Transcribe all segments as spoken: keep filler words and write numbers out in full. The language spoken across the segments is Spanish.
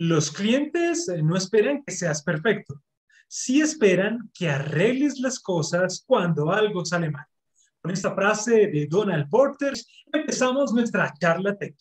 Los clientes eh, no esperan que seas perfecto, sí esperan que arregles las cosas cuando algo sale mal. Con esta frase de Donald Porter, empezamos nuestra charla tech.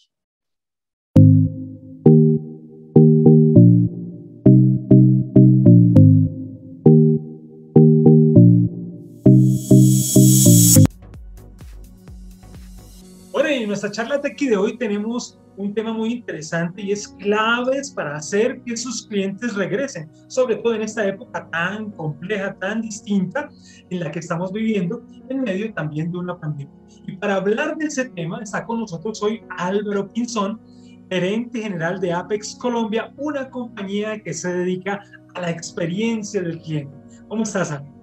Bueno, y en nuestra charla tech de hoy tenemos un tema muy interesante y es claves para hacer que sus clientes regresen, sobre todo en esta época tan compleja, tan distinta en la que estamos viviendo, en medio también de una pandemia. Y para hablar de ese tema está con nosotros hoy Álvaro Pinzón, gerente general de Apex Colombia, una compañía que se dedica a la experiencia del cliente. ¿Cómo estás, Álvaro?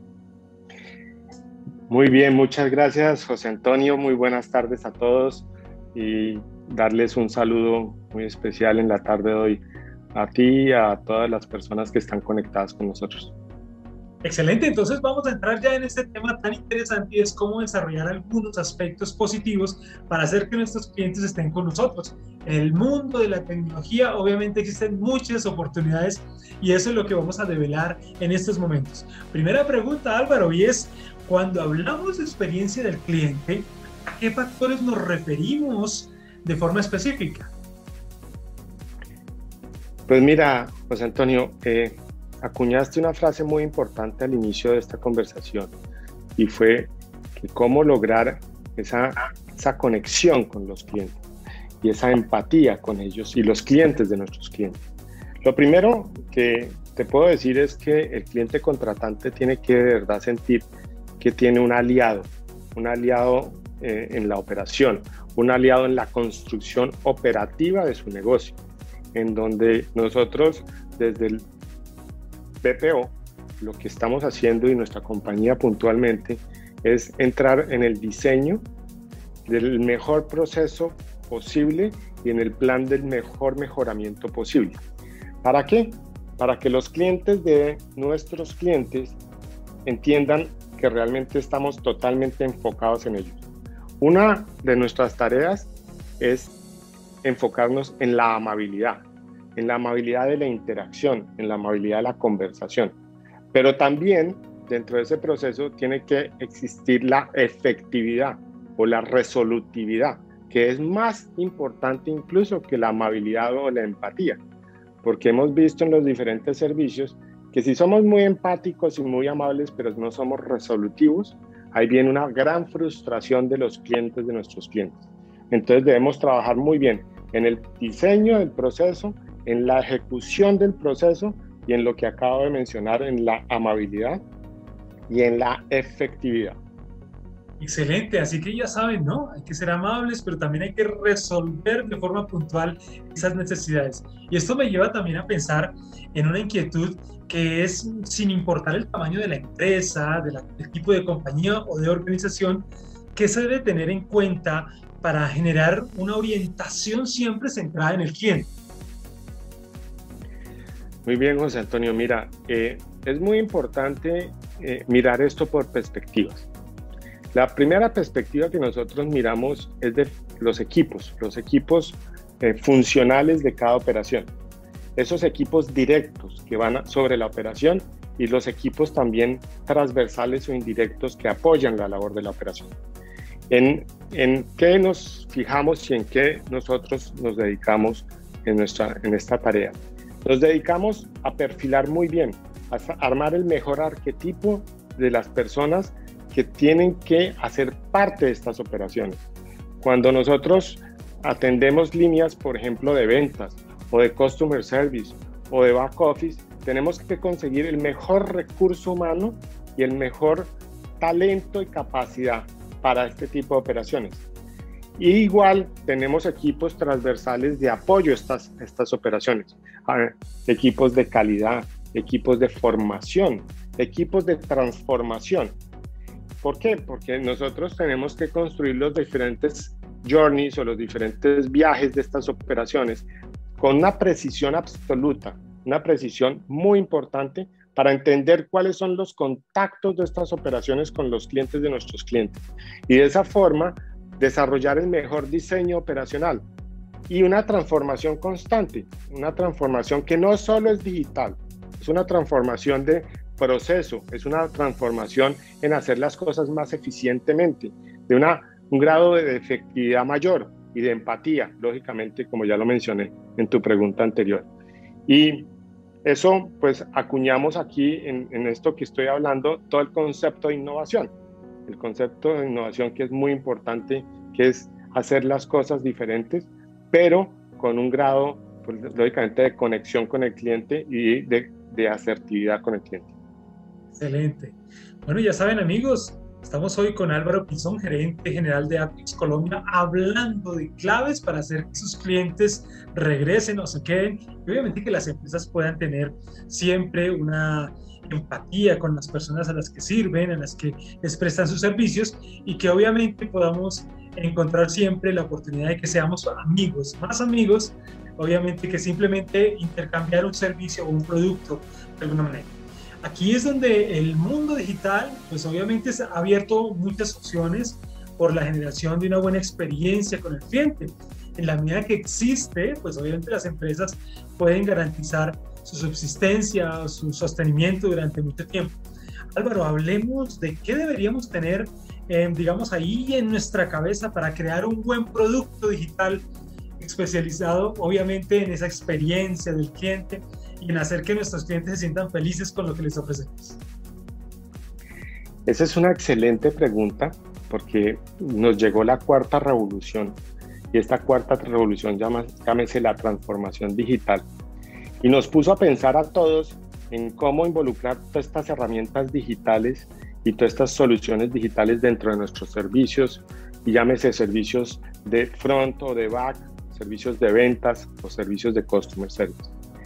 Muy bien, muchas gracias, José Antonio. Muy buenas tardes a todos y darles un saludo muy especial en la tarde de hoy a ti y a todas las personas que están conectadas con nosotros. Excelente, entonces vamos a entrar ya en este tema tan interesante y es cómo desarrollar algunos aspectos positivos para hacer que nuestros clientes estén con nosotros. En el mundo de la tecnología obviamente existen muchas oportunidades y eso es lo que vamos a develar en estos momentos. Primera pregunta, Álvaro, y es, cuando hablamos de experiencia del cliente, ¿a qué factores nos referimos de forma específica? Pues mira, José Antonio, eh, acuñaste una frase muy importante al inicio de esta conversación y fue que cómo lograr esa, esa conexión con los clientes y esa empatía con ellos y los clientes de nuestros clientes. Lo primero que te puedo decir es que el cliente contratante tiene que de verdad sentir que tiene un aliado, un aliado eh, en la operación, un aliado en la construcción operativa de su negocio, en donde nosotros desde el B P O lo que estamos haciendo y nuestra compañía puntualmente es entrar en el diseño del mejor proceso posible y en el plan del mejor mejoramiento posible. ¿Para qué? Para que los clientes de nuestros clientes entiendan que realmente estamos totalmente enfocados en ellos. Una de nuestras tareas es enfocarnos en la amabilidad, en la amabilidad de la interacción, en la amabilidad de la conversación. Pero también dentro de ese proceso tiene que existir la efectividad o la resolutividad, que es más importante incluso que la amabilidad o la empatía, porque hemos visto en los diferentes servicios que si somos muy empáticos y muy amables, pero no somos resolutivos, ahí viene una gran frustración de los clientes, de nuestros clientes. Entonces debemos trabajar muy bien en el diseño del proceso, en la ejecución del proceso y en lo que acabo de mencionar, en la amabilidad y en la efectividad. Excelente, así que ya saben, ¿no? Hay que ser amables, pero también hay que resolver de forma puntual esas necesidades. Y esto me lleva también a pensar en una inquietud que es, sin importar el tamaño de la empresa, de la, del tipo de compañía o de organización, que se debe tener en cuenta para generar una orientación siempre centrada en el cliente. Muy bien, José Antonio. Mira, eh, es muy importante eh, mirar esto por perspectivas. La primera perspectiva que nosotros miramos es de los equipos, los equipos eh, funcionales de cada operación. Esos equipos directos que van sobre la operación y los equipos también transversales o indirectos que apoyan la labor de la operación. ¿En, en qué nos fijamos y en qué nosotros nos dedicamos en, nuestra, en esta tarea? Nos dedicamos a perfilar muy bien, a armar el mejor arquetipo de las personas que tienen que hacer parte de estas operaciones. Cuando nosotros atendemos líneas, por ejemplo, de ventas o de customer service o de back office, tenemos que conseguir el mejor recurso humano y el mejor talento y capacidad para este tipo de operaciones. Y igual tenemos equipos transversales de apoyo a estas, estas operaciones, equipos de calidad, equipos de formación, equipos de transformación. ¿Por qué? Porque nosotros tenemos que construir los diferentes journeys o los diferentes viajes de estas operaciones con una precisión absoluta, una precisión muy importante para entender cuáles son los contactos de estas operaciones con los clientes de nuestros clientes y de esa forma desarrollar el mejor diseño operacional y una transformación constante, una transformación que no solo es digital, es una transformación de proceso, es una transformación en hacer las cosas más eficientemente, de una, un grado de efectividad mayor y de empatía, lógicamente, como ya lo mencioné en tu pregunta anterior. Y eso, pues, acuñamos aquí en, en esto que estoy hablando, todo el concepto de innovación, el concepto de innovación que es muy importante, que es hacer las cosas diferentes, pero con un grado, pues, lógicamente, de conexión con el cliente y de, de asertividad con el cliente. Excelente. Bueno, ya saben, amigos, estamos hoy con Álvaro Pinzón, gerente general de Apix Colombia, hablando de claves para hacer que sus clientes regresen o se queden, y obviamente que las empresas puedan tener siempre una empatía con las personas a las que sirven, a las que les prestan sus servicios, y que obviamente podamos encontrar siempre la oportunidad de que seamos amigos, más amigos, obviamente, que simplemente intercambiar un servicio o un producto de alguna manera. Aquí es donde el mundo digital, pues obviamente ha abierto muchas opciones por la generación de una buena experiencia con el cliente. En la medida que existe, pues obviamente las empresas pueden garantizar su subsistencia, su sostenimiento durante mucho tiempo. Álvaro, hablemos de qué deberíamos tener, eh, digamos, ahí en nuestra cabeza para crear un buen producto digital especializado, obviamente, en esa experiencia del cliente y en hacer que nuestros clientes se sientan felices con lo que les ofrecemos. Esa es una excelente pregunta, porque nos llegó la cuarta revolución, y esta cuarta revolución llama, llámese la transformación digital, y nos puso a pensar a todos en cómo involucrar todas estas herramientas digitales y todas estas soluciones digitales dentro de nuestros servicios, y llámese servicios de front o de back, servicios de ventas o servicios de customer service.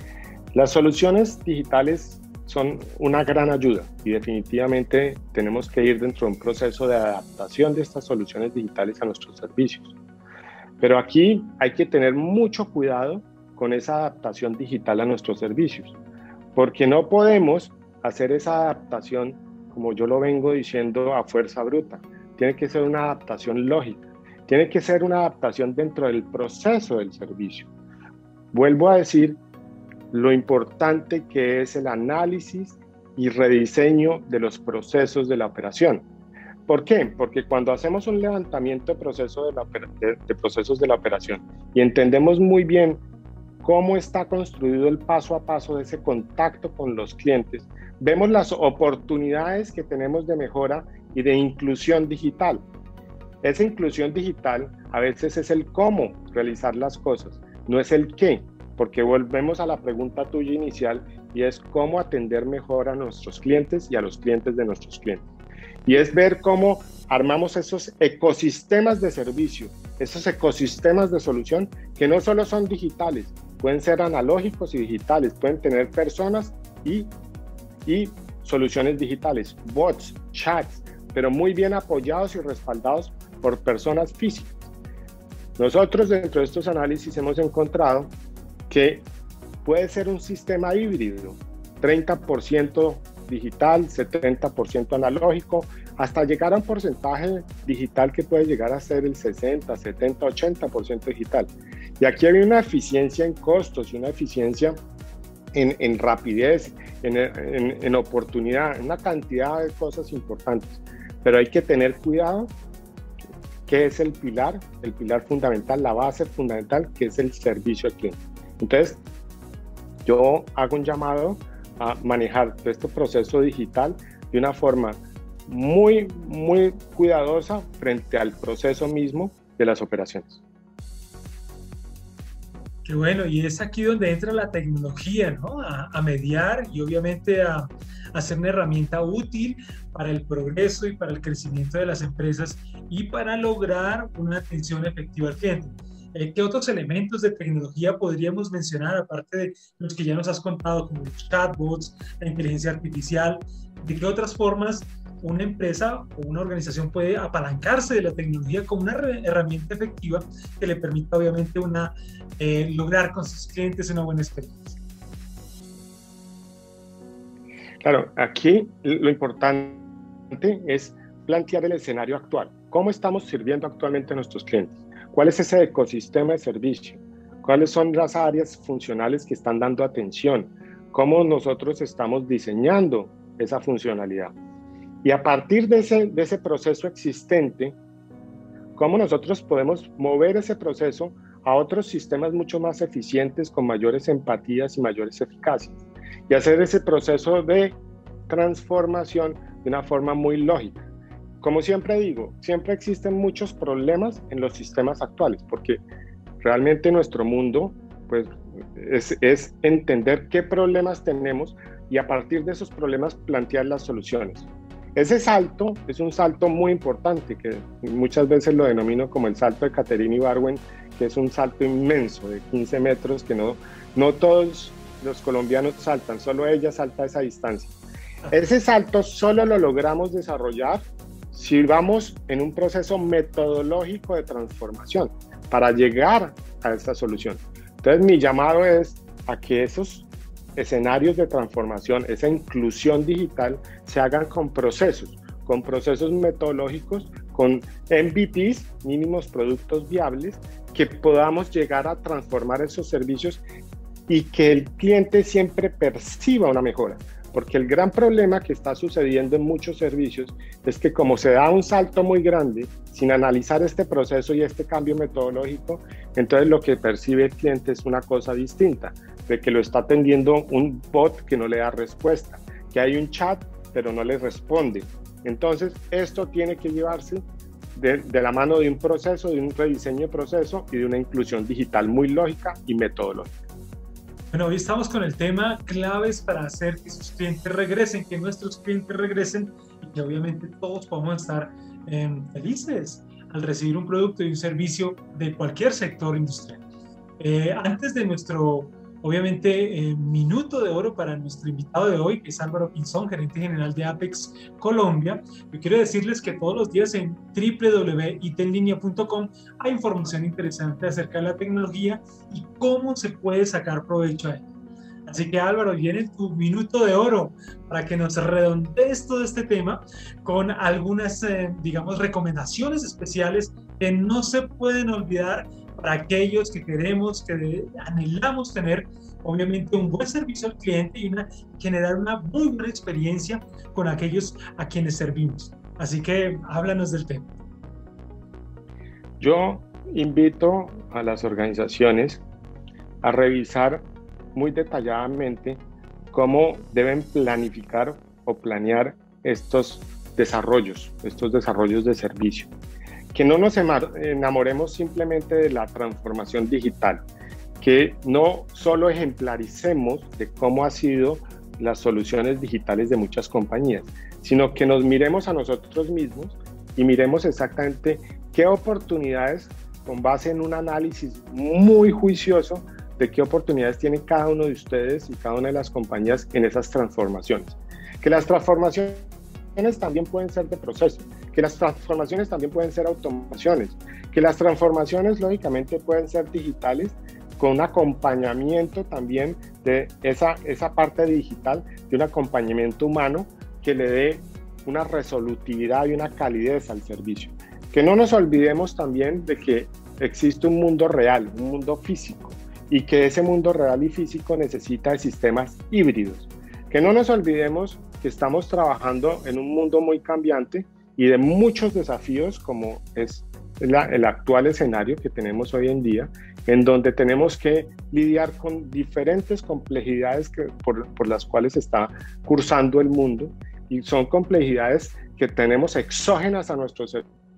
Las soluciones digitales son una gran ayuda y definitivamente tenemos que ir dentro de un proceso de adaptación de estas soluciones digitales a nuestros servicios. Pero aquí hay que tener mucho cuidado con esa adaptación digital a nuestros servicios, porque no podemos hacer esa adaptación, como yo lo vengo diciendo, a fuerza bruta. Tiene que ser una adaptación lógica, tiene que ser una adaptación dentro del proceso del servicio. Vuelvo a decir lo importante que es el análisis y rediseño de los procesos de la operación. ¿Por qué? Porque cuando hacemos un levantamiento de, proceso de, la, de, de procesos de la operación y entendemos muy bien cómo está construido el paso a paso de ese contacto con los clientes, vemos las oportunidades que tenemos de mejora y de inclusión digital. Esa inclusión digital a veces es el cómo realizar las cosas, no es el qué, porque volvemos a la pregunta tuya inicial y es cómo atender mejor a nuestros clientes y a los clientes de nuestros clientes. Y es ver cómo armamos esos ecosistemas de servicio, esos ecosistemas de solución que no solo son digitales, pueden ser analógicos y digitales, pueden tener personas y, y soluciones digitales, bots, chats, pero muy bien apoyados y respaldados por personas físicas. Nosotros dentro de estos análisis hemos encontrado que puede ser un sistema híbrido, treinta por ciento digital, setenta por ciento analógico, hasta llegar a un porcentaje digital que puede llegar a ser el sesenta, setenta, ochenta por ciento digital. Y aquí hay una eficiencia en costos y una eficiencia en, en rapidez, en, en, en oportunidad, en una cantidad de cosas importantes. Pero hay que tener cuidado, que es el pilar, el pilar fundamental, la base fundamental, que es el servicio al cliente. Entonces, yo hago un llamado a manejar todo este proceso digital de una forma muy, muy cuidadosa frente al proceso mismo de las operaciones. Qué bueno, y es aquí donde entra la tecnología, ¿no? A, a mediar y obviamente a, a ser una herramienta útil para el progreso y para el crecimiento de las empresas y para lograr una atención efectiva al cliente. ¿Qué otros elementos de tecnología podríamos mencionar, aparte de los que ya nos has contado, como los chatbots, la inteligencia artificial? ¿De qué otras formas una empresa o una organización puede apalancarse de la tecnología como una herramienta efectiva que le permita, obviamente, una, eh, lograr con sus clientes una buena experiencia? Claro, aquí lo importante es plantear el escenario actual. ¿Cómo estamos sirviendo actualmente a nuestros clientes? ¿Cuál es ese ecosistema de servicio? cuáles son las áreas funcionales que están dando atención, cómo nosotros estamos diseñando esa funcionalidad. Y a partir de ese, de ese proceso existente, cómo nosotros podemos mover ese proceso a otros sistemas mucho más eficientes, con mayores empatías y mayores eficacias, y hacer ese proceso de transformación de una forma muy lógica. Como siempre digo, siempre existen muchos problemas en los sistemas actuales, porque realmente nuestro mundo pues, es, es entender qué problemas tenemos y a partir de esos problemas plantear las soluciones. Ese salto es un salto muy importante, que muchas veces lo denomino como el salto de Catherine Ibargüen, que es un salto inmenso de quince metros, que no, no todos los colombianos saltan, solo ella salta esa distancia. Ese salto solo lo logramos desarrollar si vamos en un proceso metodológico de transformación para llegar a esta solución. Entonces mi llamado es a que esos escenarios de transformación, esa inclusión digital, se hagan con procesos, con procesos metodológicos, con M V Ps, mínimos productos viables, que podamos llegar a transformar esos servicios y que el cliente siempre perciba una mejora. Porque el gran problema que está sucediendo en muchos servicios es que como se da un salto muy grande, sin analizar este proceso y este cambio metodológico, entonces lo que percibe el cliente es una cosa distinta, de que lo está atendiendo un bot que no le da respuesta, que hay un chat pero no le responde. Entonces esto tiene que llevarse de, de la mano de un proceso, de un rediseño de proceso y de una inclusión digital muy lógica y metodológica. Bueno, hoy estamos con el tema claves para hacer que sus clientes regresen, que nuestros clientes regresen y que obviamente todos podamos estar eh, felices al recibir un producto y un servicio de cualquier sector industrial. Eh, antes de nuestro, obviamente, eh, minuto de oro para nuestro invitado de hoy, que es Álvaro Pinzón, gerente general de Apex Colombia, yo quiero decirles que todos los días en w w w punto i t en línea punto com hay información interesante acerca de la tecnología y cómo se puede sacar provecho a ella. Así que Álvaro, viene tu minuto de oro para que nos redondees todo este tema con algunas, eh, digamos, recomendaciones especiales que no se pueden olvidar para aquellos que queremos, que anhelamos tener, obviamente, un buen servicio al cliente y una, generar una muy buena experiencia con aquellos a quienes servimos. Así que háblanos del tema. Yo invito a las organizaciones a revisar muy detalladamente cómo deben planificar o planear estos desarrollos, estos desarrollos de servicio. Que no nos enamoremos simplemente de la transformación digital, que no solo ejemplaricemos de cómo han sido las soluciones digitales de muchas compañías, sino que nos miremos a nosotros mismos y miremos exactamente qué oportunidades, con base en un análisis muy juicioso de qué oportunidades tiene cada uno de ustedes y cada una de las compañías en esas transformaciones. Que las transformaciones también pueden ser de proceso, que las transformaciones también pueden ser automaciones, que las transformaciones lógicamente pueden ser digitales con un acompañamiento también de esa, esa parte digital, de un acompañamiento humano que le dé una resolutividad y una calidez al servicio. Que no nos olvidemos también de que existe un mundo real, un mundo físico, y que ese mundo real y físico necesita de sistemas híbridos. Que no nos olvidemos que estamos trabajando en un mundo muy cambiante y de muchos desafíos, como es la, el actual escenario que tenemos hoy en día, en donde tenemos que lidiar con diferentes complejidades que, por, por las cuales está cursando el mundo, y son complejidades que tenemos exógenas a nuestros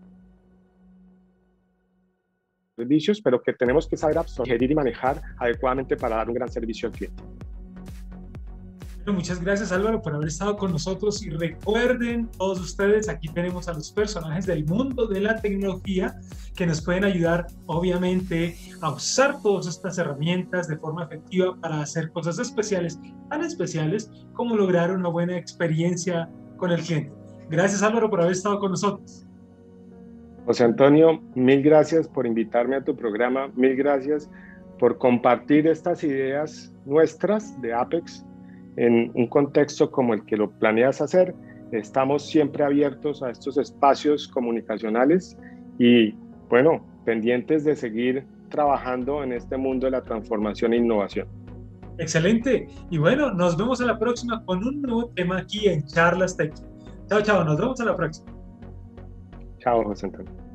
servicios, pero que tenemos que saber absorber y manejar adecuadamente para dar un gran servicio al cliente. Muchas gracias, Álvaro, por haber estado con nosotros, y recuerden todos ustedes, aquí tenemos a los personajes del mundo de la tecnología que nos pueden ayudar, obviamente, a usar todas estas herramientas de forma efectiva para hacer cosas especiales, tan especiales como lograr una buena experiencia con el cliente. Gracias, Álvaro, por haber estado con nosotros. José Antonio, mil gracias por invitarme a tu programa, mil gracias por compartir estas ideas nuestras de Apex en un contexto como el que lo planeas hacer. Estamos siempre abiertos a estos espacios comunicacionales y, bueno, pendientes de seguir trabajando en este mundo de la transformación e innovación. Excelente. Y bueno, nos vemos a la próxima con un nuevo tema aquí en Charlas Tech. Chao, chao. Nos vemos a la próxima. Chao, José Antonio.